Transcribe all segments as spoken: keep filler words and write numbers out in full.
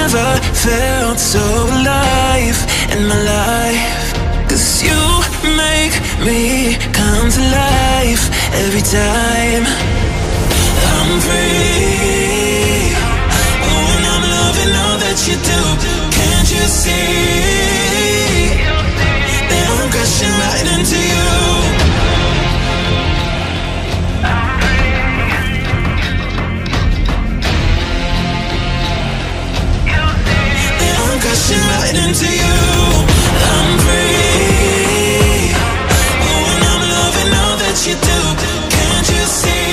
never felt so alive in my life. 'Cause you make me come to life every time. I'm free. Oh, and I'm loving all that you do. Can't you see that I'm crashing right into you? That I'm crashing right into you. I'm free. Oh, and I'm loving all that you do. Can't you see?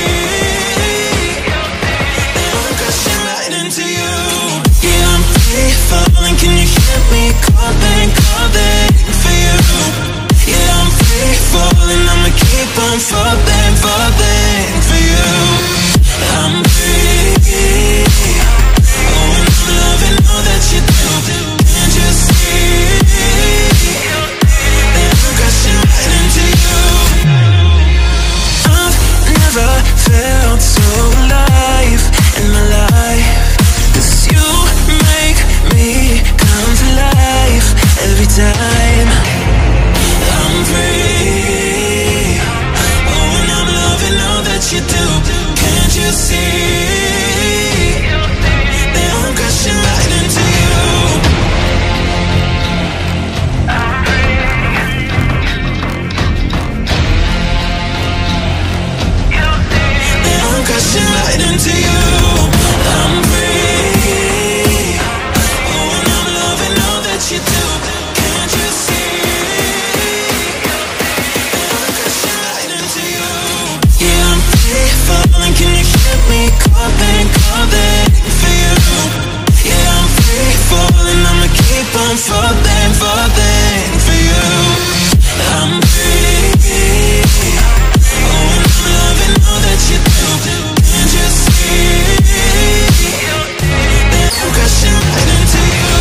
Falling, can you hear me calling, calling for you? Yeah, I'm free falling, I'ma keep on falling, falling for you. I'm free. Oh, and I'm loving all that you do. Can't you see that I'm crashing right into you? I've never felt so alive in my life. 'Cause you make me come to life every time. I'm free. Oh, and I'm loving all that you do. Can't you see that I'm crashing right into you? That I'm crashing right into you. I'm free. Oh, and I'm loving all that you do. Can't you see that I'm crashing right into you? Yeah, I'm free falling, can you hear me calling, calling for you? Yeah, I'm free falling, I'ma keep on falling, falling for you. I'm free. Oh, and I'm loving all that you do. Can't you see that I'm crashing right into you?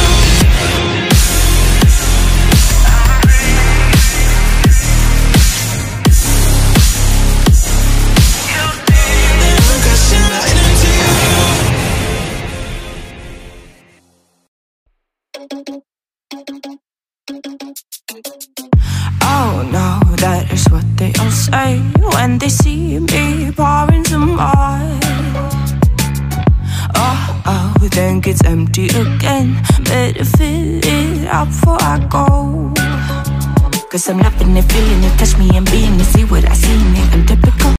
That I'm crashing right into you. Oh no, that is what they all say when they see me pouring some more. Oh, oh, think it's empty again. Better fill it up before I go. 'Cause I'm loving it, feeling it, touch me and being it. See what I see in it, I'm typical.